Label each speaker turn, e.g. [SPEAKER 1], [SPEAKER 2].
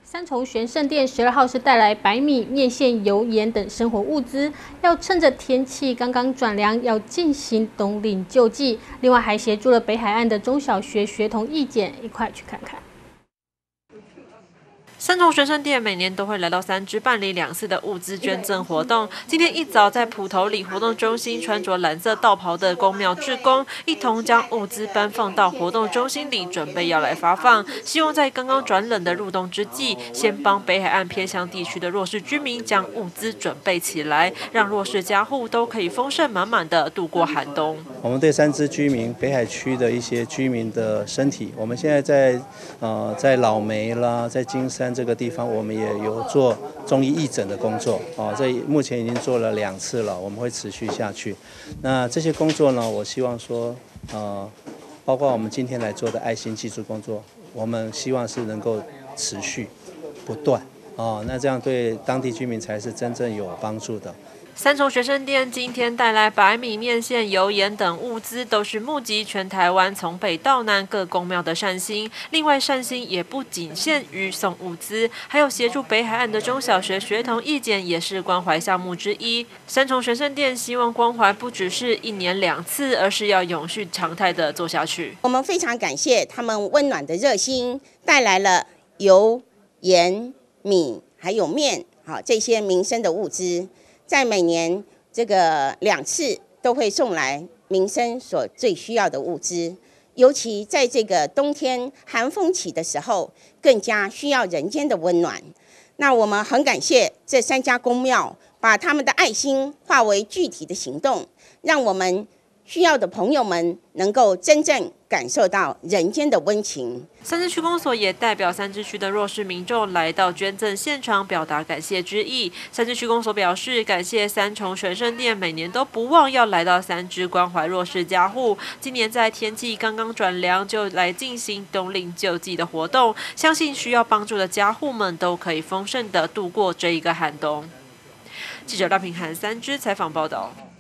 [SPEAKER 1] 三重玄盛店12号是带来白米、面线、油盐等生活物资，要趁着天气刚刚转凉，要进行冬令救济。另外还协助了北海岸的中小学学童义检，一块去看看。
[SPEAKER 2] 三重玄盛店每年都会来到三芝办理2次的物资捐赠活动。今天一早在埔头里活动中心，穿着蓝色道袍的公庙志工一同将物资搬放到活动中心里，准备要来发放。希望在刚刚转冷的入冬之际，先帮北海岸偏乡地区的弱势居民将物资准备起来，让弱势家户都可以丰盛满满的度过寒冬。
[SPEAKER 3] 我们对三芝居民、北海区的一些居民的身体，我们现在在老梅啦，在金山。 这个地方我们也有做中医义诊的工作这目前已经做了2次了，我们会持续下去。那这些工作呢，我希望说包括我们今天来做的爱心技术工作，我们希望是能够持续不断那这样对当地居民才是真正有帮助的。
[SPEAKER 2] 三重玄盛店今天带来白米、面线、油盐等物资，都是募集全台湾从北到南各公庙的善心。另外，善心也不仅限于送物资，还有协助北海岸的中小学学童义检，也是关怀项目之一。三重玄盛店希望关怀不只是1年2次，而是要永续常态的做下去。
[SPEAKER 4] 我们非常感谢他们温暖的热心，带来了油、盐、米还有面这些民生的物资。 在每年这个2次都会送来民生所最需要的物资，尤其在这个冬天寒风起的时候，更加需要人间的温暖。那我们很感谢这3家公庙，把他们的爱心化为具体的行动，让我们需要的朋友们能够真正感受到人间的温情。
[SPEAKER 2] 三芝区公所也代表三芝区的弱势民众来到捐赠现场，表达感谢之意。三芝区公所表示，感谢三重玄盛店每年都不忘要来到三芝关怀弱势家户。今年在天气刚刚转凉，就来进行冬令救济的活动，相信需要帮助的家户们都可以丰盛的度过这一个寒冬。记者廖平涵三芝采访报道。